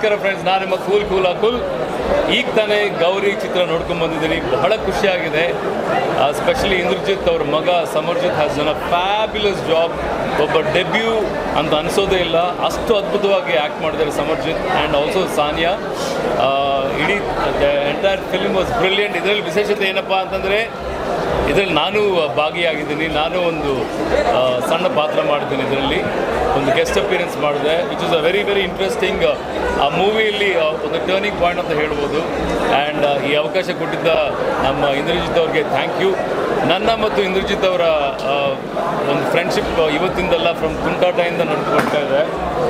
ನಮಸ್ಕಾರ ಫ್ರೆಂಡ್ಸ್, ನಾನು ನಿಮ್ಮ ಕೂಲ್ ಅಕುಲ್. ಈಗ ತಾನೇ ಗೌರಿ ಚಿತ್ರ ನೋಡ್ಕೊಂಡು ಬಂದಿದ್ದೀನಿ. ಬಹಳ ಖುಷಿಯಾಗಿದೆ. ಸ್ಪೆಷಲಿ ಇಂದ್ರಜಿತ್ ಅವ್ರ ಮಗ Samarjit has done a fabulous job. ಒಬ್ಬ ಡೆಬ್ಯೂ ಅಂತ ಅನಿಸೋದೇ ಇಲ್ಲ, ಅಷ್ಟು ಅದ್ಭುತವಾಗಿ ಆ್ಯಕ್ಟ್ ಮಾಡಿದ್ದಾರೆ ಸಮರ್ಜಿತ್ ಆ್ಯಂಡ್ ಆಲ್ಸೋ ಸಾನಿಯಾ. ಇಡೀ ಎಂಟೈರ್ ಫಿಲ್ಮ್ ವಾಸ್ ಬ್ರಿಲಿಯಂಟ್. ಇದರಲ್ಲಿ ವಿಶೇಷತೆ ಏನಪ್ಪ ಅಂತಂದರೆ ಇದರಲ್ಲಿ ನಾನು ಭಾಗಿಯಾಗಿದ್ದೀನಿ. ನಾನು ಒಂದು ಸಣ್ಣ ಪಾತ್ರ ಮಾಡಿದ್ದೀನಿ. ಇದರಲ್ಲಿ ಒಂದು ಗೆಸ್ಟ್ ಅಪಿಯರೆನ್ಸ್ ಮಾಡಿದೆ, which is a very interesting. ಆ ಮೂವಿಯಲ್ಲಿ ಒಂದು ಟರ್ನಿಂಗ್ ಪಾಯಿಂಟ್ ಅಂತ ಹೇಳ್ಬೋದು. ಆ್ಯಂಡ್ ಈ ಅವಕಾಶ ಕೊಟ್ಟಿದ್ದ ನಮ್ಮ ಇಂದ್ರಜಿತ್ ಅವ್ರಿಗೆ ಥ್ಯಾಂಕ್ ಯು. ನನ್ನ ಮತ್ತು ಇಂದ್ರಜಿತ್ ಅವರ ಒಂದು ಫ್ರೆಂಡ್ಶಿಪ್ ಇವತ್ತಿಂದಲ್ಲ, ಫ್ರಮ್ ತುಂಟಾಟದಿಂದ ನಡೆದುಕೊಳ್ತಾ ಇದೆ.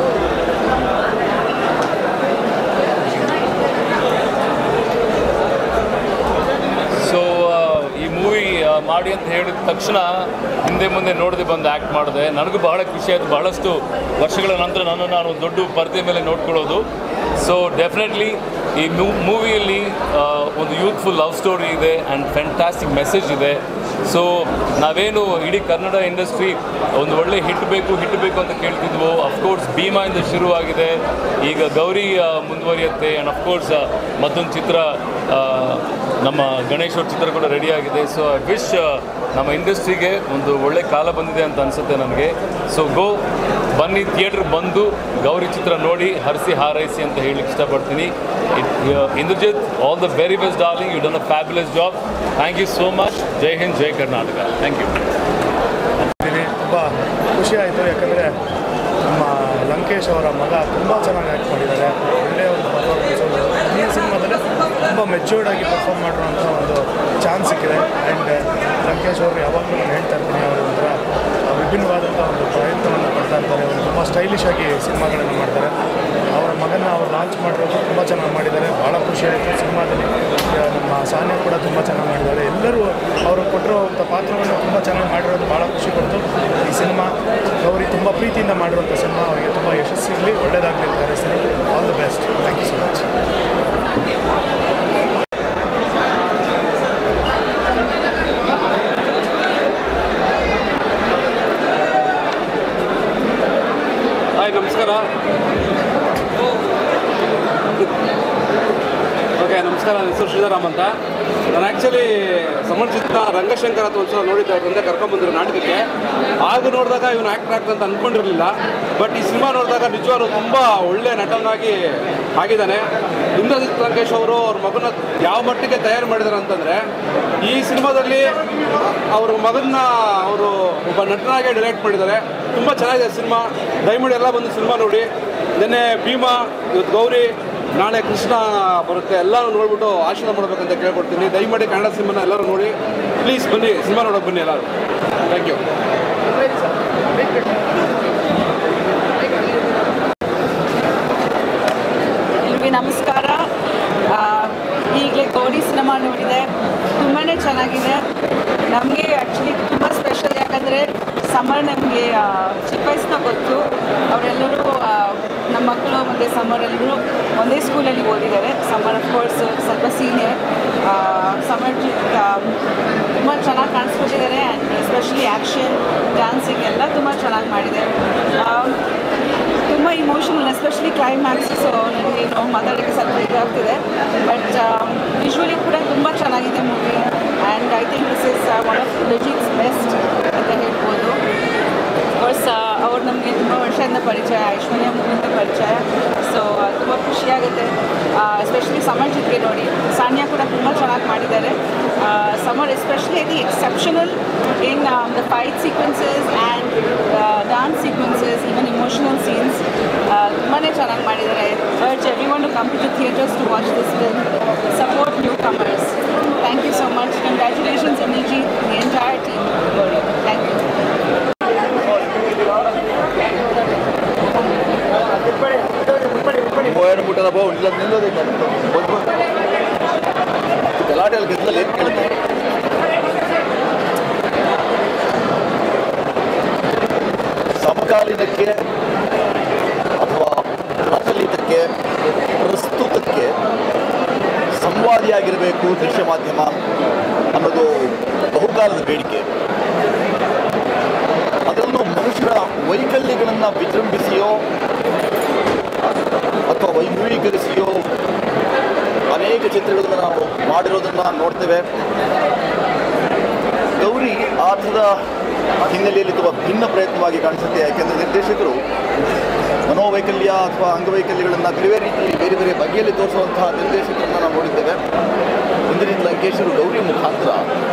ಮಾಡಿ ಅಂತ ಹೇಳಿದ ತಕ್ಷಣ ಹಿಂದೆ ಮುಂದೆ ನೋಡದೆ ಬಂದು ಆ್ಯಕ್ಟ್ ಮಾಡಿದೆ. ನನಗೂ ಬಹಳ ಖುಷಿ ಆಯಿತು. ಬಹಳಷ್ಟು ವರ್ಷಗಳ ನಂತರ ನಾನು ಒಂದು ದೊಡ್ಡ ಪರದೆ ಮೇಲೆ ನೋಡ್ಕೊಳ್ಳೋದು. ಸೊ ಡೆಫಿನೆಟ್ಲಿ ಈ ಮೂವಿಯಲ್ಲಿ ಒಂದು ಯೂತ್ಫುಲ್ ಲವ್ ಸ್ಟೋರಿ ಇದೆ ಆ್ಯಂಡ್ ಫ್ಯಾಂಟಾಸ್ಟಿಕ್ ಮೆಸೇಜ್ ಇದೆ. ಸೊ ನಾವೇನು ಇಡೀ ಕನ್ನಡ ಇಂಡಸ್ಟ್ರಿ ಒಂದು ಒಳ್ಳೆ ಹಿಟ್ ಬೇಕು ಅಂತ ಕೇಳ್ತಿದ್ವು. ಅಫ್ಕೋರ್ಸ್ ಭೀಮಾಯಿಂದ ಶುರುವಾಗಿದೆ, ಈಗ ಗೌರಿ ಮುಂದುವರಿಯುತ್ತೆ. ಆ್ಯಂಡ್ ಅಫ್ಕೋರ್ಸ್ ಮತ್ತೊಂದು ಚಿತ್ರ, ನಮ್ಮ ಗಣೇಶ್ ಅವ್ರ ಚಿತ್ರ ಕೂಡ ರೆಡಿಯಾಗಿದೆ. ಸೊ ಐ ವಿಶ್ ನಮ್ಮ ಇಂಡಸ್ಟ್ರಿಗೆ ಒಂದು ಒಳ್ಳೆ ಕಾಲ ಬಂದಿದೆ ಅಂತ ಅನಿಸುತ್ತೆ ನನಗೆ. ಸೊ ಬನ್ನಿ, ಥಿಯೇಟ್ರಿಗೆ ಬಂದು ಗೌರಿ ಚಿತ್ರ ನೋಡಿ ಹರಿಸಿ ಹಾರೈಸಿ ಅಂತ ಹೇಳಲಿಕ್ಕೆ ಇಷ್ಟಪಡ್ತೀನಿ. Indrajit, all the very best darling, you done a fabulous job. Thank you so much. ಜೈ ಹಿಂದ್, ಜೈ ಕರ್ನಾಟಕ. Thank you. ತುಂಬ ಖುಷಿ ಆಯಿತು, ಯಾಕಂದರೆ ನಮ್ಮ ಲಂಕೇಶ್ ಅವರ ಮಗ ತುಂಬ ಚೆನ್ನಾಗಿ ಆ್ಯಕ್ಟ್ ಮಾಡಿದ್ದಾರೆ. ಒಳ್ಳೆಯ ಒಂದು ಪರ್ಫಾರ್ಮೆನ್ಸು. ಈ ಸಿನಿಮಾದಲ್ಲಿ ತುಂಬ ಮೆಚ್ಯೂರ್ಡ್ ಆಗಿ ಪರ್ಫಾರ್ಮ್ ಮಾಡಿರುವಂಥ ಒಂದು ಚಾನ್ಸ್ ಸಿಕ್ಕಿದೆ. ಆ್ಯಂಡ್ ಲಂಕೇಶ್ ಅವರು ಯಾವಾಗಲೂ ನಾನು ಹೇಳ್ತಾ ಇರ್ತೀನಿ, ಅವರು ಒಂಥರ ವಿಭಿನ್ನವಾದಂಥ ಒಂದು ಪ್ರಯತ್ನವನ್ನು ಪಡ್ತಾ ಇರ್ತಾರೆ. ಅವರು ತುಂಬ ಸ್ಟೈಲಿಶ್ ಆಗಿ ಸಿನಿಮಾಗಳನ್ನು ಮಾಡ್ತಾರೆ. ಅವರ ಮಗನ ಅವ್ರು ಲಾಂಚ್ ಮಾಡಿರೋದು ತುಂಬ ಚೆನ್ನಾಗಿ ಮಾಡಿದ್ದಾರೆ. ಭಾಳ ಖುಷಿಯಾಯಿತು. ಸಿನಿಮಾದಲ್ಲಿ ನಮ್ಮ ಸಾನಿಯಾ ಕೂಡ ತುಂಬ ಚೆನ್ನಾಗಿ ಮಾಡಿದ್ದಾರೆ. ಎಲ್ಲರೂ ಅವರು ಕೊಟ್ಟಿರುವಂಥ ಪಾತ್ರವನ್ನು ತುಂಬ ಚೆನ್ನಾಗಿ ಮಾಡಿರೋದು ಭಾಳ ಖುಷಿ ಕೊಡ್ತು. ಈ ಸಿನಿಮಾ ಗೌರಿ ತುಂಬ ಪ್ರೀತಿಯಿಂದ ಮಾಡಿರುವಂಥ ಸಿನಿಮಾ. ಅವರಿಗೆ ತುಂಬ ಯಶಸ್ಸಿರಲಿ, ಒಳ್ಳೆಯದಾಗಲಿ ಅಂತ ಕರೆಸ್ತೀನಿ. All the best. Thank you so much. Hi, ನಮಸ್ಕಾರ. ಓಕೆ, ನಮಸ್ಕಾರ. ನನ್ನ ಹೆಸರು ಶ್ರೀಧರಾಮ್ ಅಂತ. ನಾನು ಆ್ಯಕ್ಚುಲಿ ಸಮರ್ಜಿತ್ನ ರಂಗಶಂಕರ್ ಅಂತ ಒಂದ್ಸಲ ನೋಡಿದ್ದೆ, ಅವ್ರ ತಂದೆ ಕರ್ಕೊಂಡ್ಬಂದರು ನಾಟಕಕ್ಕೆ. ಆಗ ನೋಡಿದಾಗ ಇವನು ಆ್ಯಕ್ಟರ್ ಆಗ್ತಂತ ಅಂದ್ಕೊಂಡಿರಲಿಲ್ಲ. ಬಟ್ ಈ ಸಿನಿಮಾ ನೋಡಿದಾಗ ನಿಜವಾಗ್ಲೂ ತುಂಬ ಒಳ್ಳೆ ನಟನಾಗಿ ಆಗಿದ್ದಾನೆ. ಇಂದ್ರಜಿತ್ ಲಂಕೇಶ್ ಅವರು ಅವ್ರ ಮಗನ ಯಾವ ಮಟ್ಟಿಗೆ ತಯಾರು ಮಾಡಿದ್ದಾರೆ ಅಂತಂದರೆ, ಈ ಸಿನಿಮಾದಲ್ಲಿ ಅವ್ರ ಮಗನ್ನ ಅವರು ಒಬ್ಬ ನಟನಾಗೆ ಡೈರೆಕ್ಟ್ ಮಾಡಿದ್ದಾರೆ. ತುಂಬ ಚೆನ್ನಾಗಿದೆ ಸಿನಿಮಾ. ದಯಮಾಡಿ ಎಲ್ಲ ಬಂದು ಸಿನಿಮಾ ನೋಡಿ. ನಿನ್ನೆ ಭೀಮಾ, ಇವತ್ತು ಗೌರಿ, ನಾಳೆ ಕೃಷ್ಣ ಬರುತ್ತೆ. ಎಲ್ಲರೂ ನೋಡ್ಬಿಟ್ಟು ಆಶೀರ್ವಾದ ಮಾಡಬೇಕಂತ ಕೇಳ್ಕೊಡ್ತೀನಿ. ದಯಮಾಡಿ ಕನ್ನಡ ಸಿನಿಮಾನ ಎಲ್ಲರೂ ನೋಡಿ, ಪ್ಲೀಸ್ ಬನ್ನಿ, ಸಿನಿಮಾ ನೋಡೋಕೆ ಬನ್ನಿ ಎಲ್ಲರೂ. Thank you. ನಿಮಗೆ ನಮಸ್ಕಾರ. ಈಗಲೇ ಗೌರಿ ಸಿನಿಮಾ ನೋಡಿದೆ, ತುಂಬಾ ಚೆನ್ನಾಗಿದೆ. ನಮಗೆ ಆ್ಯಕ್ಚುಲಿ ತುಂಬ ಸ್ಪೆಷಲ್, ಯಾಕಂದರೆ ಸಮರ್ ನಮಗೆ ಚಿಕ್ಕ ವಯಸ್ಸಿನ ಗೊತ್ತು. ಅವರೆಲ್ಲರೂ ನಮ್ಮ ಮಕ್ಕಳು ಮತ್ತು ಸಮರ್ ಎಲ್ಲರೂ ಒಂದೇ ಸ್ಕೂಲಲ್ಲಿ ಓದಿದ್ದಾರೆ. ಸಮರ್ ಅಫ್ಕೋರ್ಸ್ ಸ್ವಲ್ಪ ಸೀನಿಯರ್. ಸಮರ್ ತುಂಬ ಚೆನ್ನಾಗಿ ಕಾಣಿಸ್ಕೊಟ್ಟಿದ್ದಾರೆ. ಆ್ಯಂಡ್ ಎಸ್ಪೆಷಲಿ ಆ್ಯಕ್ಷನ್, ಡ್ಯಾನ್ಸಿಂಗ್ ಎಲ್ಲ ತುಂಬ ಚೆನ್ನಾಗಿ ಮಾಡಿದೆ. ತುಂಬ ಇಮೋಷನಲ್, ಎಸ್ಪೆಷಲಿ ಕ್ಲೈಮ್ಯಾಕ್ಸ್. ಸೊ ನನಗೆ ಮಾತಾಡೋಕ್ಕೆ ಸ್ವಲ್ಪ ಇದಾಗ್ತಿದೆ. ಬಟ್ ವಿಜುವಲಿ ಕೂಡ ತುಂಬ ಚೆನ್ನಾಗಿದೆ movie. And I think this is one of legits best ಅಂತ ಹೇಳ್ಬೋದು. ಕೋರ್ಸ್ ಅವ್ರು ನಮಗೆ ತುಂಬ ವರ್ಷದಿಂದ ಪರಿಚಯ, ಐಶ್ವರ್ಯ ಮೂವಿಯಿಂದ ಪರಿಚಯ. ಸೊ ತುಂಬ ಖುಷಿಯಾಗುತ್ತೆ. ಎಸ್ಪೆಷಲಿ ಸಮರ್ಜಿತ್ಗೆ ನೋಡಿ, ಸಾನಿಯಾ ಕೂಡ ತುಂಬ ಚೆನ್ನಾಗಿ ಮಾಡಿದ್ದಾರೆ. Samar especially I think exceptional in the fight sequences and dance sequences, even emotional scenes ತುಂಬಾ ಚೆನ್ನಾಗಿ ಮಾಡಿದ್ದಾರೆ. Urge everyone to come to the theatres to watch this film. Support newcomers. Thank you so much. Congratulations Indrajit, the entire team. Thank you. ಮುಟ್ಟದ ಬೋ ಇಲ್ಲ ನಿಲ್ಲೋದೇ ಗಲಾಟೆಯಲ್ಲಿ ಗೆದ್ದಲ್ಲಿ ಏನು ಕೇಳುತ್ತೆ. ಸಮಕಾಲೀನಕ್ಕೆ ಅಥವಾ ಪ್ರಚಲಿತಕ್ಕೆ, ಪ್ರಸ್ತುತಕ್ಕೆ ಸಂವಾದಿಯಾಗಿರಬೇಕು ದೃಶ್ಯ ಮಾಧ್ಯಮ ಅನ್ನೋದು ಬಹುಕಾಲದ ಬೇಡಿಕೆ. ಅದರಲ್ಲೂ ಮನುಷ್ಯರ ವೈಕಲ್ಯಗಳನ್ನು ವಿಜೃಂಭಿಸಿಯೋ ಅಥವಾ ವೈಭವೀಕರಿಸಿಯೋ ಅನೇಕ ಚಿತ್ರಗಳನ್ನು ನಾವು ಮಾಡಿರೋದನ್ನು ನೋಡ್ತೇವೆ. ಗೌರಿ ಆ ಥರದ ಹಿನ್ನೆಲೆಯಲ್ಲಿ ತುಂಬ ಭಿನ್ನ ಪ್ರಯತ್ನವಾಗಿ ಕಾಣಿಸುತ್ತೆ. ಯಾಕೆಂದರೆ ನಿರ್ದೇಶಕರು ಮನೋವೈಕಲ್ಯ ಅಥವಾ ಅಂಗವೈಕಲ್ಯಗಳನ್ನು ಬೇರೆ ರೀತಿಯಲ್ಲಿ ಬೇರೆ ಬೇರೆ ಬಗೆಯಲ್ಲಿ ತೋರಿಸುವಂತಹ ನಿರ್ದೇಶಕರನ್ನು ನಾವು ನೋಡಿದ್ದೇವೆ. ಇಂದ್ರಜಿತ್ ಲಂಕೇಶರು ಗೌರಿ ಮುಖಾಂತರ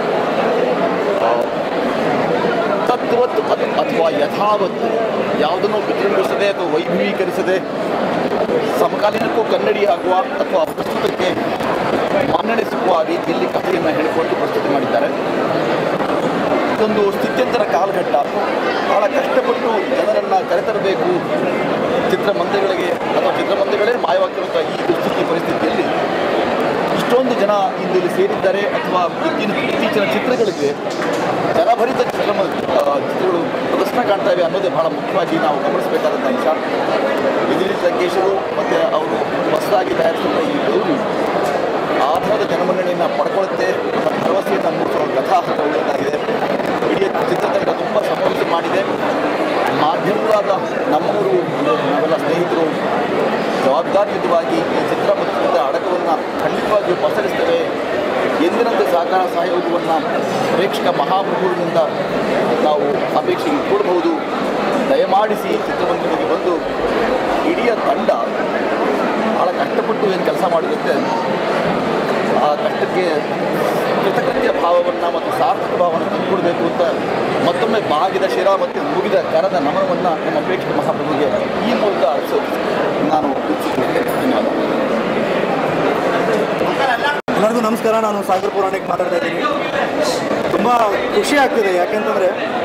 ತತ್ವತ್ತು ಅಥವಾ ಯಥಾವತ್ತು ಯಾವುದನ್ನು ವಿಜೃಂಭಿಸದೆ ಅಥವಾ ವೈಭವೀಕರಿಸದೆ ಸಮಕಾಲೀನಕ್ಕೂ ಕನ್ನಡಿ ಆಗುವ ಅಥವಾ ಪ್ರಸ್ತುತಕ್ಕೆ ಮನ್ನಣೆ ಸಿಗುವ ರೀತಿಯಲ್ಲಿ ಕಥೆಯನ್ನು ಹೇಳಿಕೊಂಡು ಪ್ರಸ್ತುತಿ ಮಾಡಿದ್ದಾರೆ. ಇದೊಂದು ಸ್ಥಿತ್ಯಂತರ ಕಾಲಘಟ್ಟ. ಬಹಳ ಕಷ್ಟಪಟ್ಟು ಜನರನ್ನು ಕರೆತರಬೇಕು ಚಿತ್ರಮಂದಿರಗಳಿಗೆ ಅಥವಾ ಚಿತ್ರಮಂದಿರಗಳೇ ಮಾಯವಾಗಿರುವಂಥ ಈ ದುಸ್ಥಿತಿ ಪರಿಸ್ಥಿತಿಯಲ್ಲಿ ಇಷ್ಟೊಂದು ಜನ ಇಂದಲ್ಲಿ ಸೇರಿದ್ದಾರೆ ಅಥವಾ ಇತ್ತೀಚಿನ ಚಿತ್ರಗಳಿಗೆ ಜನಭರಿತ ಚಿತ್ರಗಳು ಪ್ರದರ್ಶನ ಕಾಣ್ತಾ ಇವೆ ಅನ್ನೋದೇ ಬಹಳ ಮುಖ್ಯವಾಗಿ ನಾವು ಗಮನಿಸಬೇಕಾದಂಥ ಅಂಶ. ಇಂದ್ರಜಿತ್ ಲಂಕೇಶರು ಮತ್ತು ಅವರು ಹೊಸದಾಗಿ ತಯಾರಿಸಿದ ಈ ಗೌರಿ ಆಧಾರದ ಜನಮನ್ನಣೆಯನ್ನು ಪಡ್ಕೊಳ್ಳುತ್ತೆ, ತನ್ನ ಭರವಸೆಯನ್ನು ಮೂಡಿಸುವ ಕಥಾಹತ ಉಳ್ಳದಾಗಿದೆ. ಇಡೀ ಚಿತ್ರತಂಡ ತುಂಬ ಸಮರ್ಥ ಮಾಡಿದೆ. ಮಾಧ್ಯಮವಾದ ನಮ್ಮವರು ನಾವೆಲ್ಲ ಸ್ನೇಹಿತರು ಜವಾಬ್ದಾರಿಯುತವಾಗಿ ಈ ಚಿತ್ರ ಮತ್ತು ಅಡಕವನ್ನು ಖಂಡಿತವಾಗಿಯೂ ಪಸರಿಸ್ತೇವೆ. ಎಂದಿನಂತೆ ಸಹಕಾರ ಸಹಯೋಗವನ್ನು ಪ್ರೇಕ್ಷಕ ಮಹಾಪ್ರಭುವಿನಿಂದ ನಾವು ಅಪೇಕ್ಷೆ ಇಟ್ಕೊಳ್ಬಹುದು. ದಯಮಾಡಿಸಿ ಚಿತ್ರಮಂದಿರಕ್ಕೆ ಬಂದು ಇಡೀ ತಂಡ ಭಾಳ ಕಷ್ಟಪಟ್ಟು ಏನು ಕೆಲಸ ಮಾಡಿರುತ್ತೆ ಆ ಕಷ್ಟಕ್ಕೆ ಕೃತಕೃತ್ಯ ಭಾವವನ್ನು ಮತ್ತು ಸಾರ್ಥಕ ಭಾವವನ್ನು ತಂದುಕೊಡಬೇಕು ಅಂತ ಮತ್ತೊಮ್ಮೆ ಬಾಗಿದ ಶಿರ ಮತ್ತು ಮುಗಿದ ಕರದ ನಮನವನ್ನು ನಮ್ಮ ಪ್ರೇಕ್ಷಕ ಮಹಾಪ್ರಭುಗೆ ಈ ಮೂಲಕ ನಾನು ಧನ್ಯವಾದ. ಎಲ್ಲರಿಗೂ ನಮಸ್ಕಾರ. ನಾನು ಸಾಗರ್ ಪುರಾಣಿಕ್ ಮಾತಾಡ್ತಾ ಇದ್ದೀನಿ. ತುಂಬ ಖುಷಿ ಆಗ್ತಿದೆ. ಯಾಕೆಂತಂದರೆ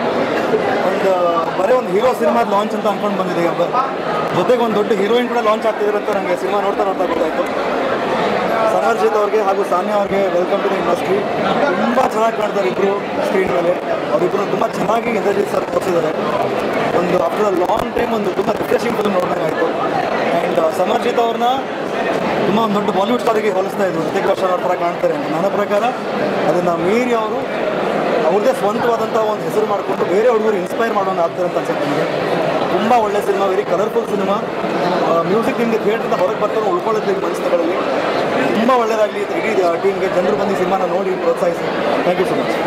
ಬರೀ ಒಂದು ಹೀರೋ ಸಿನಿಮಾ ಲಾಂಚ್ ಅಂತ ಅಂದ್ಕೊಂಡು ಬಂದಿದೆ. ಜೊತೆಗೆ ಒಂದು ದೊಡ್ಡ ಹೀರೋಯಿನ್ ಕೂಡ ಲಾಂಚ್ ಆಗ್ತಿದ್ದಾರೆ ಅಂತ ನನಗೆ ಸಿನಿಮಾ ನೋಡ್ತಾ ಗೊತ್ತಾಯಿತು. ಸಮರ್ಜಿತ್ ಅವ್ರಿಗೆ ಹಾಗೂ ಸಾನ್ಯಾ ಅವ್ರಿಗೆ ವೆಲ್ಕಮ್ ಟು ದ ಇಂಡಸ್ಟ್ರಿ. ತುಂಬ ಚೆನ್ನಾಗಿ ಕಾಣ್ತಾರೆ ಇಬ್ಬರು ಸ್ಕ್ರೀನ್ ಮೇಲೆ. ಅವರಿಬ್ಬರು ತುಂಬ ಚೆನ್ನಾಗಿ ಇಂದ್ರಜಿತ್ ಸರ್ ತೋರಿಸಿದ್ದಾರೆ. ಒಂದು ಆಫ್ಟರ್ ಲಾಂಗ್ ಟೈಮ್ ಒಂದು ತುಂಬ ರಿಫ್ರೆಶಿಂಗ್ ಫಿಲ್ಮ್ ನೋಡಿದಂಗಾಯಿತು. ಆ್ಯಂಡ್ ಸಮರ್ಜಿತ್ ಅವ್ರನ್ನ ತುಂಬ ಒಂದು ದೊಡ್ಡ ಬಾಲಿವುಡ್ ಸ್ಟಾರಿಗೆ ಹೋಲಿಸ್ತಾ ಇದ್ರು. ಋತಿಕ್ ರೋಷನ್ ಅವ್ರ ಥರ ಕಾಣ್ತಾರೆ ಅಂತ. ನನ್ನ ಪ್ರಕಾರ ಅದನ್ನು ಮೀರಿ ಅವರು ಅವ್ರದ್ದೇ ಸ್ವಂತವಾದಂಥ ಒಂದು ಹೆಸರು ಮಾಡಿಕೊಂಡು ಬೇರೆ ಹುಡುಗರು ಇನ್ಸ್ಪೈರ್ ಮಾಡೋಣ ಆಗ್ತಾರೆ ಅಂತ ಅನ್ಸುತ್ತೆ ನನಗೆ. ತುಂಬ ಒಳ್ಳೆ cinema, very colourful cinema. Music ನಿಮಗೆ ಥಿಯೇಟ್ರಿಂದ ಹೊರಗೆ ಬರ್ತಾರೆ ಉಳ್ಕೊಳ್ಳೋದು ಮನಸ್ಸುಗಳಲ್ಲಿ. ತುಂಬ ಒಳ್ಳೆಯದಾಗಲಿ ಇಡೀ ಟೀಮ್ಗೆ. ಜನರು ಬಂದು ಸಿನಿಮಾನ ನೋಡಿ ಪ್ರೋತ್ಸಾಹಿಸಿ. Thank you so much.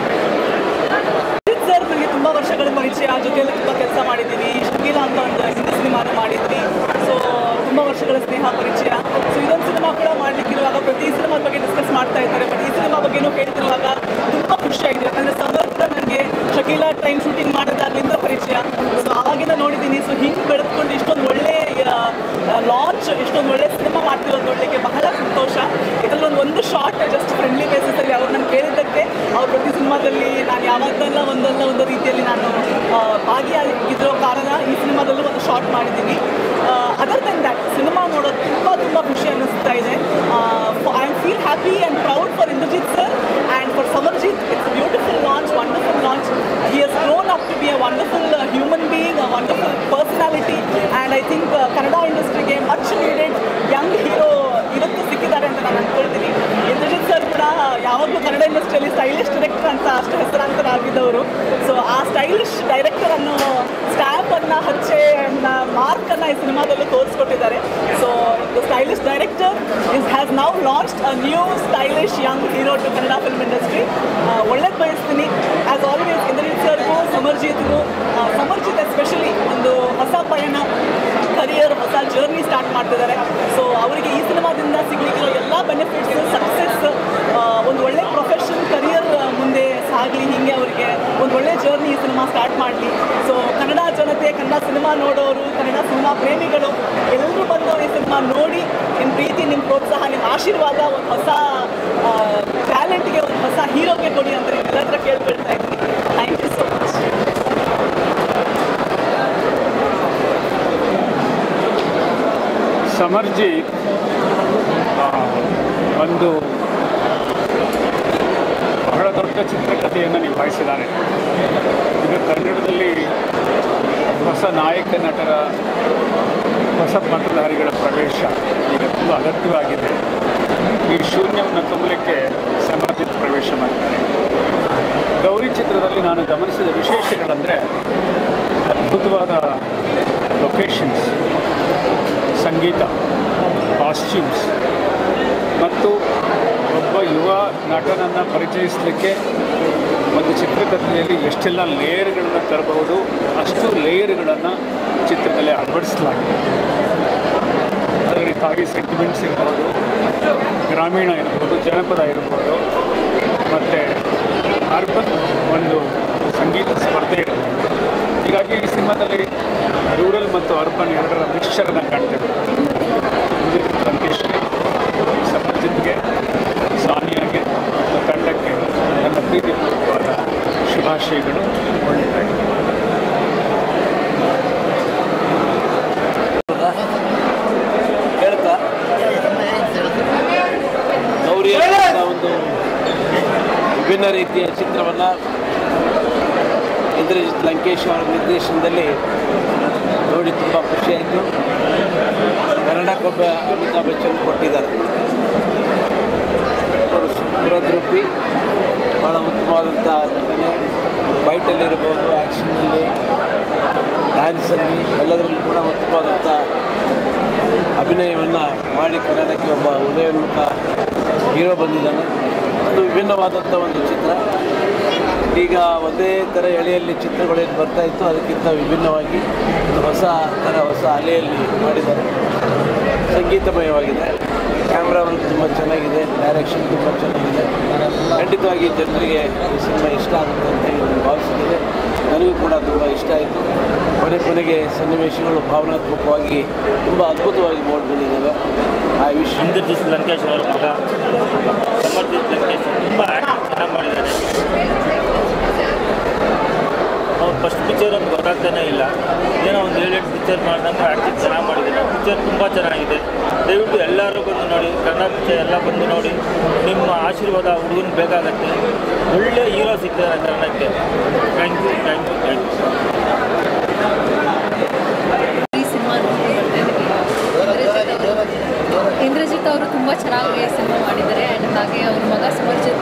Sir ನನಗೆ ತುಂಬ ವರ್ಷಗಳ ಪರಿಚಯ, ಜೊತೆಯಲ್ಲಿ ತುಂಬ ಕೆಲಸ ಮಾಡಿದ್ದೀನಿ. ಶಕೀಲಾ ಅಂತ ಒಂದು ಹಿಂದಿ ಸಿನಿಮಾನು ಮಾಡಿದ್ವಿ. ಸೊ ತುಂಬ ವರ್ಷಗಳ ಸ್ನೇಹ ಪರಿಚಯ. ಸೊ ಇದೊಂದು ಸಿನಿಮಾ ಕೂಡ ಮಾಡಲಿಕ್ಕಿರುವಾಗ ಪ್ರತಿ ಸಿನಿಮಾ ಬಗ್ಗೆ ಡಿಸ್ಕಸ್ ಮಾಡ್ತಾ ಇದ್ದಾರೆ. ಬಟ್ ಈ ಸಿನಿಮಾ ಬಗ್ಗೆನೂ ಹೇಳ್ತಿರುವಾಗ ತುಂಬ ಖುಷಿಯಾಗಿದೆ. ಯಾಕಂದರೆ ಸಮರ್ಥ ನನಗೆ ಶಕೀಲಾ ಟೈಮ್ ಶೂಟಿಂಗ್ ಮಾಡೋದಾಗಲಿಂದ ಪರಿಚಯ. ಸೊ ಆವಾಗಿಂದ ನೋಡಿದ್ದೀನಿ. ಸೊ ಹಿಂಗೆ ಬೆಳೆದುಕೊಂಡು ಇಷ್ಟೊಂದು ಒಳ್ಳೆ ಲಾಂಚ್, ಇಷ್ಟೊಂದು ಒಳ್ಳೆ ಸಿನಿಮಾ ಮಾಡ್ತಿರೋದು ನೋಡಲಿಕ್ಕೆ ಬಹಳ ಸಂತೋಷ. ಇದರಲ್ಲಿ ಒಂದು ಶಾರ್ಟ್ ಜಸ್ಟ್ ಫ್ರೆಂಡ್ಲಿ ಬೇಸಿಸಲ್ಲಿ ಅವ್ರು ನಾನು ಕೇಳಿದ್ದಕ್ಕೆ ಅವ್ರು ಪ್ರತಿ ಸಿನಿಮಾದಲ್ಲಿ ನಾನು ಯಾವಾಗಲ್ಲ ಒಂದು ರೀತಿಯಲ್ಲಿ ನಾನು ಭಾಗಿಯಾಗಿರೋ ಕಾರಣ ಈ ಸಿನಿಮಾದಲ್ಲೂ ಒಂದು ಶಾರ್ಟ್ ಮಾಡಿದ್ದೀನಿ. ಅದರ್ ದೆನ್ ದ್ಯಾಟ್ ಸಿನಿಮಾ ನೋಡೋದು ತುಂಬ ಖುಷಿ ಅನ್ನಿಸ್ತಾ ಇದೆ. I am feel happy and proud for Indrajit sir and for Samarjit. It's beautiful launch, wonderful launch. He has grown up to be a wonderful human being, a wonderful personality, and I think Kannada industry much needed young hero ಇವತ್ತು ಸಿಕ್ಕಿದ್ದಾರೆ ಅಂತ ನಾನು ಅಂದ್ಕೊಳ್ತೀನಿ. Indrajit sir ಕೂಡ ಯಾವಾಗಲೂ ಕನ್ನಡ ಇಂಡಸ್ಟ್ರಿಯಲ್ಲಿ stylish director ಅಂತ ಅಷ್ಟು ಹೆಸರಾಂತರಾಗಿದ್ದವರು. ಸೊ ಆ ಸ್ಟೈಲಿಶ್ ಡೈರೆಕ್ಟರ್ ಅನ್ನೋ ಸ್ಟ್ಯಾಂಪನ್ನು ಮಾರ್ಕನ್ನು ಈ ಸಿನಿಮಾದಲ್ಲೂ ತೋರಿಸ್ಕೊಟ್ಟಿದ್ದಾರೆ. So the stylish director has now launched a new stylish young hero to Kannada film industry. ಒಳ್ಳೇದು ಬಯಸ್ತೀನಿ. ಆ್ಯಸ್ ಆಲ್ವೇಸ್ ಇಂದ್ರಜಿತ್ ಸರ್ಗೂ ಸಮರ್ಜಿತ್ಗೂ, ಸಮರ್ಜಿತ್ ಎಸ್ಪೆಷಲಿ ಒಂದು ಹೊಸ ಪಯಣ, ಕರಿಯರ್, ಹೊಸ ಜರ್ನಿ ಸ್ಟಾರ್ಟ್ ಮಾಡ್ತಿದ್ದಾರೆ. ಸೊ ಅವರಿಗೆ ಈ ಸಿನಿಮಾದಿಂದ ಸಿಗಲಿಕ್ಕಿರೋ ಎಲ್ಲ ಬೆನಿಫಿಟ್ಸು, ಸಕ್ಸಸ್, ಒಂದು ಒಳ್ಳೆ ಪ್ರೊಫೆಷನ್ ಕರಿಯರ್ ಮುಂದೆ ಸಾಗಲಿ. ಹೀಗೆ ಅವರಿಗೆ ಒಂದು ಒಳ್ಳೆ ಜರ್ನಿ ಈ ಸಿನಿಮಾ ಸ್ಟಾರ್ಟ್ ಮಾಡಲಿ. ಸೊ ಕನ್ನಡ ಜನತೆ, ಕನ್ನಡ ಸಿನಿಮಾ ನೋಡೋರು, ಕನ್ನಡ ಸಿನಿಮಾ ಪ್ರೇಮಿಗಳು ಎಲ್ಲರೂ ಬಂದು ಈ ಸಿನಿಮಾ ನೋಡಿ ನಿಮ್ಮ ಪ್ರೀತಿ, ನಿಮ್ಮ ಪ್ರೋತ್ಸಾಹ, ನಿಮ್ಮ ಆಶೀರ್ವಾದ ಒಂದು ಹೊಸ ಟ್ಯಾಲೆಂಟ್ಗೆ, ಒಂದು ಹೊಸ ಹೀರೋಗೆ ಕೊಡಿ ಅಂತ ಎಲ್ಲರ ಹತ್ರ ಕೇಳ್ಕೊಳ್ತಾ ಇದ್ದೀನಿ. Thank you so much. Samarjit ಒಂದು ಬಹಳ ದೊಡ್ಡ ಚಿತ್ರಕಥೆಯನ್ನು ನಿಭಾಯಿಸಿದ್ದಾರೆ. ಈಗ ಕನ್ನಡದಲ್ಲಿ ಹೊಸ ನಾಯಕ ನಟರ, ಹೊಸ ಪಾತ್ರಧಾರಿಗಳ ಪ್ರವೇಶ ಈಗ ತುಂಬ ಅಗತ್ಯವಾಗಿದೆ. ಈ ಶೂನ್ಯವನ್ನು ತುಂಬಲಿಕ್ಕೆ ಸಮರ್ಜಿತ್ ಪ್ರವೇಶ ಮಾಡಿದ್ದಾರೆ. ಗೌರಿ ಚಿತ್ರದಲ್ಲಿ ನಾನು ಗಮನಿಸಿದ ವಿಶೇಷಗಳಂದರೆ ಅದ್ಭುತವಾದ ಲೊಕೇಶನ್ಸ್, ಸಂಗೀತ, ಕಾಸ್ಟ್ಯೂಮ್ಸ್ ಮತ್ತು ಒಬ್ಬ ಯುವ ನಟನನ್ನು ಪರಿಚಯಿಸಲಿಕ್ಕೆ ಒಂದು ಚಿತ್ರಕಥೆಯಲ್ಲಿ ಎಷ್ಟೆಲ್ಲ ಲೇಯರ್ಗಳನ್ನು ತರಬಹುದು ಅಷ್ಟು ಲೇಯರ್ಗಳನ್ನು ಚಿತ್ರದಲ್ಲಿ ಅಳವಡಿಸಲಾಗಿದೆ. ಅದರಿಂದಾಗಿ ಸೆಂಟಿಮೆಂಟ್ಸ್ ಇರ್ಬೋದು, ಗ್ರಾಮೀಣ ಇರ್ಬೋದು, ಜನಪದ ಇರ್ಬೋದು, ಮತ್ತು ಅರ್ಬನ್ ಒಂದು ಸಂಗೀತ ಸ್ಪರ್ಧೆ ಇರ್ಬೋದು. ಹೀಗಾಗಿ ಈ ಸಿನಿಮಾದಲ್ಲಿ ರೂರಲ್ ಮತ್ತು ಅರ್ಬನ್ ಎರಡರ ಮಿಕ್ಸ್ಚರನ್ನು ಕಾಣ್ತೇವೆ. ಲಂಕೇಶ್ಗೆ, ಸಮರ್ಜಿತ್ಗೆ, ಸಾನಿಯಾಗೆ ಮತ್ತು ತಂಡಕ್ಕೆ ನನ್ನ ಪ್ರೀತಿಪೂರ್ವಕವಾದ ಶುಭಾಶಯಗಳು. ಒಳ್ಳೆಯದಾಗಿ ಹೇಳ್ತಾ ಗೌರಿಯ ಒಂದು ವಿಭಿನ್ನ ರೀತಿಯ ಚಿತ್ರವನ್ನು ಇಂದ್ರಜಿತ್ ಲಂಕೇಶ್ ಅವರ ನಿರ್ದೇಶನದಲ್ಲಿ ನೋಡಿ ತುಂಬ ಖುಷಿಯಾಯಿತು. ಕನ್ನಡಕ್ಕೊಬ್ಬ ಅಮಿತಾಬ್ ಬಚ್ಚನ್ ಕೊಟ್ಟಿದ್ದಾರೆ. ಸುರದ್ರೂಪಿ ಭಾಳ ಉತ್ತಮವಾದಂಥ ನಟನೆ, ಫೈಟಲ್ಲಿರ್ಬೋದು, ಆ್ಯಕ್ಷನ್ನಲ್ಲಿ, ಡ್ಯಾನ್ಸಲ್ಲಿ ಎಲ್ಲದರಲ್ಲೂ ಕೂಡ ಉತ್ತಮವಾದಂಥ ಅಭಿನಯವನ್ನು ಮಾಡಿ ಕನ್ನಡಕ್ಕೆ ಒಬ್ಬ ಉದಯೋನ್ಮುಖ ಹೀರೋ ಬಂದಿದ್ದಾನೆ. ಅದು ವಿಭಿನ್ನವಾದಂಥ ಒಂದು ಚಿತ್ರ. ಈಗ ಒಂದೇ ಥರ ಎಳೆಯಲ್ಲಿ ಚಿತ್ರಗಳೇನು ಬರ್ತಾಯಿತ್ತು, ಅದಕ್ಕಿಂತ ವಿಭಿನ್ನವಾಗಿ ಒಂದು ಹೊಸ ಅಲೆಯಲ್ಲಿ ಮಾಡಿದ್ದಾರೆ. ಸಂಗೀತಮಯವಾಗಿದೆ, ಕ್ಯಾಮ್ರಾ ವರ್ಕ್ ತುಂಬ ಚೆನ್ನಾಗಿದೆ, ಡೈರೆಕ್ಷನ್ ತುಂಬ ಚೆನ್ನಾಗಿದೆ. ಖಂಡಿತವಾಗಿ ಜನರಿಗೆ ಈ ಸಿನಿಮಾ ಇಷ್ಟ ಆಗುತ್ತೆ ಅಂತ ನಾನು ಭಾವಿಸಿದ್ದೇನೆ. ನನಗೂ ಕೂಡ ತುಂಬ ಇಷ್ಟ ಆಯಿತು. ಕೊನೆಗೆ ಸನ್ನಿವೇಶಗಳು ಭಾವನಾತ್ಮಕವಾಗಿ ತುಂಬ ಅದ್ಭುತವಾಗಿ ಮೂಡಿ ಬಂದಿದ್ದಾವೆ. ಆ ವಿಷಯ ಇಂದ್ರಜಿತ್ ಲಂಕೇಶ್ ಅವರ ಮಗ ಸಮರ್ಜಿತ್ ಲಂಕೇಶ್ ತುಂಬ ಚೆನ್ನಾಗಿ ಮಾಡಿದ್ದಾರೆ. ಅವ್ರು ಫಸ್ಟ್ ಪಿಕ್ಚರ್ ಒಂದು ಗೊತ್ತಾಗ್ತಾನೆ ಇಲ್ಲ, ಏನೋ ಒಂದು 7-8 ಪಿಕ್ಚರ್ ಮಾಡ್ದಂಗೆ ಆ್ಯಕ್ಟಿಂಗ್ ಚೆನ್ನಾಗಿ ಮಾಡಿದ್ದಾರೆ. ಪಿಕ್ಚರ್ ತುಂಬ ಚೆನ್ನಾಗಿದೆ. ದಯವಿಟ್ಟು ಎಲ್ಲರೂ ಬಂದು ನೋಡಿ, ಕನ್ನಡ ಪಿಕ್ಚರ್ ಎಲ್ಲ ಬಂದು ನೋಡಿ. ನಿಮ್ಮ ಆಶೀರ್ವಾದ ಹುಡುಗನ ಬೇಕಾಗತ್ತೆ. ಒಳ್ಳೆ ಹೀರೋ ಸಿಗ್ತಾರೆ ಕನ್ನಡಕ್ಕೆ. Thank you, thank you, thank you. ಈ ಸಿನಿಮಾ ಇಂದ್ರಜಿತ್ ಅವರು ತುಂಬ ಚೆನ್ನಾಗಿ ಸಿನಿಮಾ ಮಾಡಿದ್ದಾರೆ. ಆ್ಯಂಡ್ ಹಾಗೆ ಅವ್ರ ಮಗ ಸಮರ್ಜಿತ್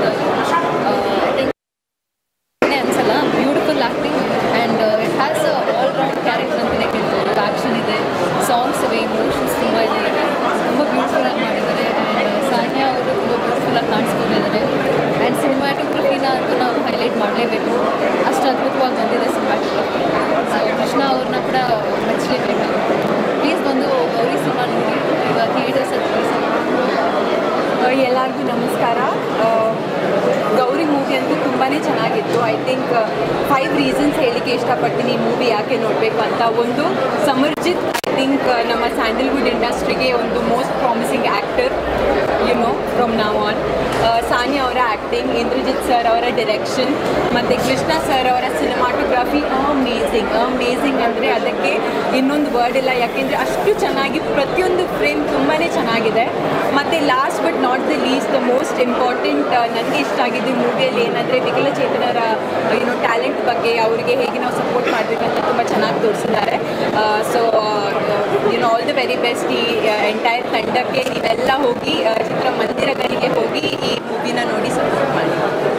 ಅನ್ಸಲ್ಲ, beautiful acting and it has all round character ಅಂತಲೇ ಕೇಳ್ಬೋದು. ಆ್ಯಕ್ಷನ್ ಇದೆ, ಸಾಂಗ್ಸ್ ಇವೆ, ಇಮೋಷನ್ಸ್ ತುಂಬ ಇದೆ, ತುಂಬ ಬ್ಯೂಟಿಫುಲ್ಲಾಗಿ ಮಾಡಿದ್ದಾರೆ. ಆ್ಯಂಡ್ ಸಾನ್ಯಾ ಅವರು ತುಂಬ ಬ್ಯೂಟಿಫುಲ್ಲಾಗಿ ಕಾಣಿಸ್ಕೊಂಡಿದ್ದಾರೆ. ಆ್ಯಂಡ್ ಸಿನಿಮ್ಯಾಟೋಗ್ರಫಿನ ಅಂತೂ ನಾವು ಹೈಲೈಟ್ ಮಾಡಲೇಬೇಕು, ಅಷ್ಟು ಅದ್ಭುತವಾಗಿ ಬಂದಿದೆ ಸಿನಿಮ್ಯಾಟೋಗ್ರಫಿ. ಕೃಷ್ಣ ಅವ್ರನ್ನ ಕೂಡ ಮೆಚ್ಚಲೇಬೇಕಾಗುತ್ತೆ. ಪ್ಲೀಸ್ ಬಂದು ಗೌರಿ ಸಿನಿಮಾ ನೋಡಿ, ಈಗ ಥಿಯೇಟರ್ಸಲ್ಲಿ ಎಲ್ಲರಿಗೂ ನಮಸ್ಕಾರ. ಗೌರಿ ಮೂವಿ ಅಂತೂ ತುಂಬಾ ಚೆನ್ನಾಗಿತ್ತು. ಐ ಥಿಂಕ್ 5 ರೀಸನ್ಸ್ ಹೇಳಲಿಕ್ಕೆ ಇಷ್ಟಪಡ್ತೀನಿ ಈ ಮೂವಿ ಯಾಕೆ ನೋಡಬೇಕು ಅಂತ. ಒಂದು, ಸಮರ್ಜಿತ್ ಐ ಥಿಂಕ್ ನಮ್ಮ ಸ್ಯಾಂಡಲ್ವುಡ್ ಇಂಡಸ್ಟ್ರಿಗೆ ಒಂದು most promising actor, from now on. Sania ಅವರ ಆ್ಯಕ್ಟಿಂಗ್, ಇಂದ್ರಜಿತ್ ಸರ್ ಅವರ ಡೈರೆಕ್ಷನ್ ಮತ್ತು ಕೃಷ್ಣ ಸರ್ ಅವರ ಸಿನಿಮಾಟೋಗ್ರಫಿ ಅಮೇಝಿಂಗ್ ಅಂದರೆ ಅದಕ್ಕೆ ಇನ್ನೊಂದು ವರ್ಡ್ ಇಲ್ಲ. ಯಾಕೆಂದರೆ ಅಷ್ಟು ಚೆನ್ನಾಗಿ ಪ್ರತಿಯೊಂದು ಫ್ರೇಮ್ ತುಂಬಾ ಚೆನ್ನಾಗಿದೆ. ಮತ್ತು last but not the least, the most important ನನಗೆ ಇಷ್ಟ ಆಗಿದ್ದು ಮೂವಿಯಲ್ಲಿ ಏನಂದರೆ ವಿಕಲಚೇತನರ ಟ್ಯಾಲೆಂಟ್ ಬಗ್ಗೆ ಅವರಿಗೆ ಹೇಗೆ ನಾವು ಸಪೋರ್ಟ್ ಮಾಡಬೇಕಂತ ತುಂಬ ಚೆನ್ನಾಗಿ ತೋರಿಸಿದ್ದಾರೆ. So all the very best ಈ ಎಂಟೈರ್ ತಂಡಕ್ಕೆ. ನೀವೆಲ್ಲ ಹೋಗಿ ಚಿತ್ರಮಂದಿರಗಳಿಗೆ ಹೋಗಿ ಈ ಮೂವಿನ ನೋಡಿ ಸಪೋರ್ಟ್ ಮಾಡಿ.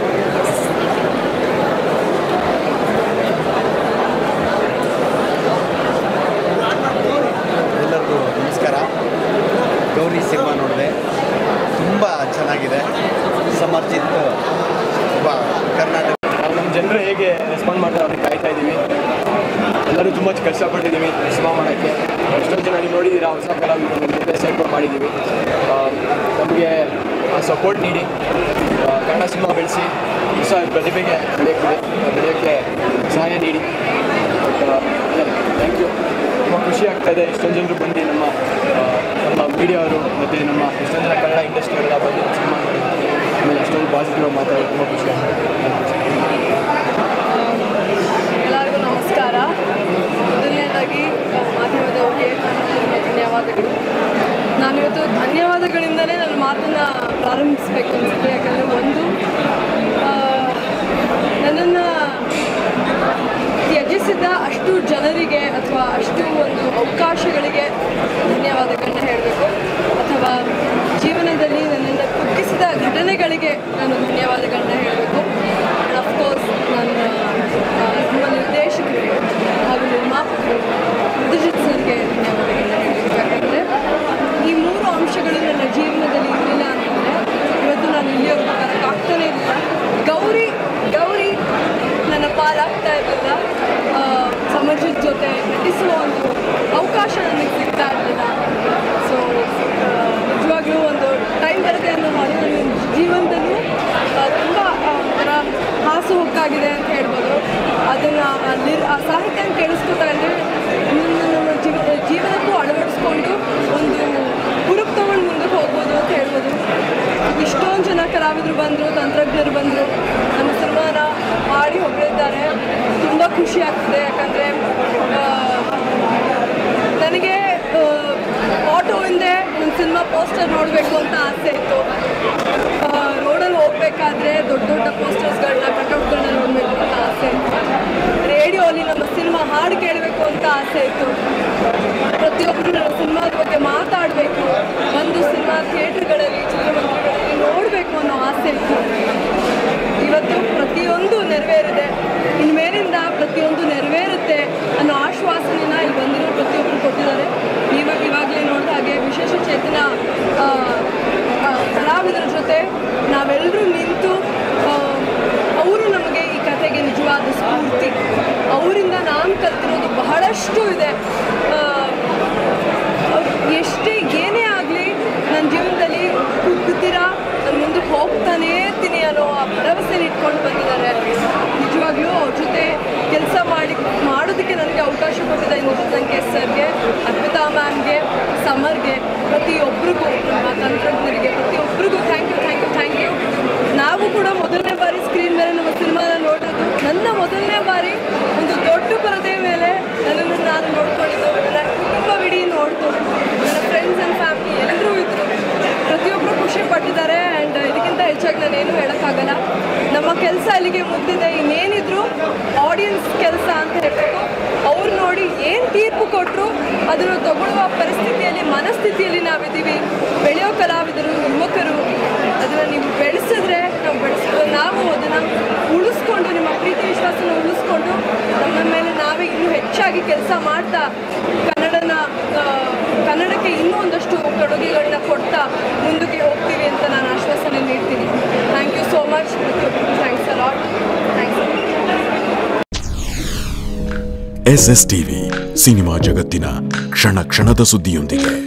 ಎಲ್ಲರಿಗೂ ನಮಸ್ಕಾರ. ಗೌರಿ ಸಿನಿಮಾ ನೋಡಿದೆ, ತುಂಬ ಚೆನ್ನಾಗಿದೆ. ಸಮರ್ಜಿತ್ ಒಬ್ಬ ಕರ್ನಾಟಕ ನಮ್ಮ ಜನರು ಹೇಗೆ ರೆಸ್ಪಾಂಡ್ ಮಾಡ್ತಾರೆ ಅದಕ್ಕೆ ಕಾಯ್ತಾ ಇದ್ದೀವಿ. ಎಲ್ಲರೂ ತುಂಬ ಕಷ್ಟಪಟ್ಟಿದ್ದೀವಿ ಸಿನಿಮಾ ಮಾಡೋಕ್ಕೆ. ಎಷ್ಟೊಂದು ಜನ ನೀವು ನೋಡಿದ್ದೀರಾ, ಹೊಸ ಕಲಾವಿದರು ನಮ್ಮ ಜೊತೆ ಸೇರ್ಕೊಂಡು ಮಾಡಿದ್ದೀವಿ. ನಮಗೆ ಸಪೋರ್ಟ್ ನೀಡಿ ಕನ್ನಡ ಸಿನಿಮಾ ಬೆಳೆಸಿ ಹೊಸ ಪ್ರತಿಭೆಗೆ ಬೆಳೆಯೋಕ್ಕೆ ಸಹಾಯ ನೀಡಿ. Thank you. ತುಂಬ ಖುಷಿ ಆಗ್ತಾಯಿದೆ ಎಷ್ಟೊಂದು ಜನರು ಬಂದು ನಮ್ಮ ಮೀಡಿಯಾವರು ಮತ್ತು ನಮ್ಮ ಎಷ್ಟೊಂದು ಜನ ಕನ್ನಡ ಇಂಡಸ್ಟ್ರಿಯವರೆಲ್ಲ ಬಂದು ಸಿನಿಮಾ ನೋಡಿ ಆಮೇಲೆ ಅಷ್ಟೊಂದು ಪಾಸಿಟಿವ್ ಮಾತಾಡೋದು ತುಂಬ ಖುಷಿ ಆಗ್ತದೆ. ಎಲ್ಲರಿಗೂ ನಮಸ್ಕಾರ. ಮೊದಲನೇದಾಗಿ ಮಾಧ್ಯಮದವರಿಗೆ ತುಂಬ ಧನ್ಯವಾದಗಳು. ನಾನಿವತ್ತು ಧನ್ಯವಾದಗಳಿಂದಲೇ ನನ್ನ ಮಾತನ್ನು ಪ್ರಾರಂಭಿಸಬೇಕು ಅನಿಸುತ್ತೆ. ಯಾಕಂದರೆ ಒಂದು, ನನ್ನನ್ನು ತ್ಯಜಿಸಿದ ಅಷ್ಟು ಜನರಿಗೆ ಅಥವಾ ಅಷ್ಟು ಒಂದು ಅವಕಾಶಗಳಿಗೆ ಧನ್ಯವಾದಗಳನ್ನ ಹೇಳಬೇಕು. ಅಥವಾ ಜೀವನದಲ್ಲಿ ನನ್ನಿಂದ ಕುಗ್ಗಿಸಿದ ಘಟನೆಗಳಿಗೆ ನಾನು ಧನ್ಯವಾದಗಳನ್ನ ಹೇಳಬೇಕು. ಆ್ಯಂಡ್ ಅಫ್ಕೋರ್ಸ್ ನಮ್ಮ ನಿರ್ದೇಶಕರಿಗೆ ಹಾಗೂ ನಿರ್ಮಾಪಕರು ಇಂದ್ರಜಿತ್ ಸರ್ಗೆ ಧನ್ಯವಾದಗಳನ್ನ ಹೇಳಬೇಕು. ಯಾಕಂದರೆ ಈ 3 ಅಂಶಗಳನ್ನು ಕಲಾವಿದರು ಬಂದರು, ತಂತ್ರಜ್ಞರು ಬಂದರು, ನಮ್ಮ ಸಿನಿಮಾನ ಮಾಡಿ ಹೊಗಳಿದ್ದಾರೆ. ತುಂಬ ಖುಷಿ ಆಗ್ತಿದೆ. ಯಾಕಂದರೆ ನನಗೆ ಆಟೋ ಹಿಂದೆ ನನ್ನ ಸಿನಿಮಾ ಪೋಸ್ಟರ್ ನೋಡಬೇಕು ಅಂತ ಆಸೆ ಇತ್ತು. ರೋಡಲ್ಲಿ ಹೋಗ್ಬೇಕಾದ್ರೆ ದೊಡ್ಡ ದೊಡ್ಡ ಪೋಸ್ಟರ್ಸ್ಗಳನ್ನ, ಕಟೌಟ್ಗಳನ್ನ ನೋಡಬೇಕು ಅಂತ ಆಸೆ ಇತ್ತು. ರೇಡಿಯೋಲಿ ನಮ್ಮ ಸಿನಿಮಾ ಹಾಡು ಕೇಳಬೇಕು ಅಂತ ಆಸೆ ಇತ್ತು. ಪ್ರತಿಯೊಬ್ಬರು ನನ್ನ ಸಿನಿಮಾದ ಬಗ್ಗೆ ಮಾತಾಡಬೇಕು, ಒಂದು ಸಿನಿಮಾ ಥಿಯೇಟ್ರ್ಗಳಲ್ಲಿ, ಚಿತ್ರಮಂದಿರಗಳಲ್ಲಿ ನೋಡಬೇಕು ಅನ್ನೋ ಆಸೆ ಇತ್ತು. ಇವತ್ತು ಪ್ರತಿಯೊಂದು ನೆರವೇರಿದೆ. ಇನ್ಮೇಲಿಂದ ಪ್ರತಿಯೊಂದು ನೆರವೇರುತ್ತೆ ಅನ್ನೋ ಆಶ್ವಾಸನೆನ ಇಲ್ಲಿ ಬಂದಿರೋ ಪ್ರತಿಯೊಬ್ಬರು ಕೊಟ್ಟಿದ್ದಾರೆ. ಇವಾಗಲೇ ನೋಡಿದ ಹಾಗೆ ವಿಶೇಷ ಚೇತನ ಕಲಾವಿದರ ಜೊತೆ ನಾವೆಲ್ಲರೂ ನಿಂತು ಅವರು ನಮಗೆ ಈ ಕಥೆಗೆ ನಿಜವಾದ ಸ್ಫೂರ್ತಿ. ಅವರಿಂದ ನಾನು ಕಲ್ತಿರೋದು ಬಹಳಷ್ಟು ಇದೆ. ಎಷ್ಟೇ ಏನೇ ಆಗಲಿ ನನ್ನ ಜೀವನದಲ್ಲಿ ಕುಗ್ಗುತ್ತೀರಾ, ನಾನು ಮುಂದಕ್ಕೆ ಹೋಗ್ತಾನೇ ಇರ್ತೀನಿ ಅನ್ನೋ ಆ ಭರವಸೆನ ಇಟ್ಕೊಂಡು ಬಂದಿದ್ದಾರೆ. ನಿಜವಾಗ್ಲೂ ಅವ್ರ ಜೊತೆ ಕೆಲಸ ಮಾಡೋದಕ್ಕೆ ನನಗೆ ಅವಕಾಶ ಕೊಟ್ಟಿದ್ದ ಇಂದ್ರಜಿತ್ ಲಂಕೇಶ್ ಸರ್ಗೆ, ಅರ್ಪಿತಾ ಮ್ಯಾಮ್ಗೆ, ಸಮರ್ಗೆ, ಪ್ರತಿಯೊಬ್ಬರಿಗೂ, ನಮ್ಮ ತಂತ್ರಜ್ಞರಿಗೆ, ಪ್ರತಿಯೊಬ್ಬರಿಗೂ ಥ್ಯಾಂಕ್ ಯು. ನಾವು ಕೂಡ ಮೊದಲನೇ ಬಾರಿ ಸ್ಕ್ರೀನ್ ಮೇಲೆ ನಮ್ಮ ಸಿನಿಮಾನ ನೋಡೋದು. ನನ್ನ ಮೊದಲನೇ ಬಾರಿ ಒಂದು ದೊಡ್ಡ ಪರದೆ ಮೇಲೆ ನನ್ನನ್ನು ನಾನು ನೋಡ್ಕೊಂಡಿದ್ದು. ನನ್ನ ಕುಟುಂಬವಿಡೀ ನೋಡ್ತು, ನನ್ನ ಫ್ರೆಂಡ್ಸ್ ಆ್ಯಂಡ್ ಫ್ಯಾಮಿಲಿ ಎಲ್ಲರೂ ಇದ್ದರು. ಪ್ರತಿಯೊಬ್ಬರು ಖುಷಿ ಪಟ್ಟಿದ್ದಾರೆ. ಆ್ಯಂಡ್ ಇದಕ್ಕಿಂತ ಹೆಚ್ಚಾಗಿ ನಾನೇನು ಹೇಳೋಕ್ಕಾಗಲ್ಲ. ನಮ್ಮ ಕೆಲಸ ಅಲ್ಲಿಗೆ ಮುಗ್ದಿದೆ. ಇನ್ನೇನಿದ್ರು ಆಡಿಯನ್ಸ್ ಕೆಲಸ ಅಂತ ಹೇಳ್ಬೇಕು. ಅವ್ರು ನೋಡಿ ಏನು ತೀರ್ಪು ಕೊಟ್ಟರು ಅದನ್ನು ತಗೊಳ್ಳುವ ಪರಿಸ್ಥಿತಿಯಲ್ಲಿ, ಮನಸ್ಥಿತಿಯಲ್ಲಿ ನಾವಿದ್ದೀವಿ. ಬೆಳೆಯೋ ಕಲಾವಿದರು, ಯುವಕರು, ಅದನ್ನು ನೀವು ಬೆಳೆಸಿದ್ರೆ ನಾವು ಅದನ್ನು ಉಳಿಸ್ಕೊಂಡು, ನಿಮ್ಮ ಪ್ರೀತಿ ವಿಶ್ವಾಸನ ಉಳಿಸ್ಕೊಂಡು ನಮ್ಮ ಮೇಲೆ ನಾವೇ ಇನ್ನೂ ಹೆಚ್ಚಾಗಿ ಕೆಲಸ ಮಾಡ್ತಾ ಕನ್ನಡಕ್ಕೆ ಇನ್ನೂ ಒಂದಷ್ಟು ಕೊಡುಗೆಗಳನ್ನ ಕೊಡ್ತಾ ಮುಂದಕ್ಕೆ ಹೋಗ್ತೀವಿ ಅಂತ ನಾನು ಆಶ್ವಾಸನೆ ನೀಡ್ತೀನಿ. Thank you so much. Thanks a lot. Thanks. SS TV cinema ಜಗತ್ತಿನ ಕ್ಷಣ ಕ್ಷಣದ ಸುದ್ದಿಯೊಂದಿಗೆ.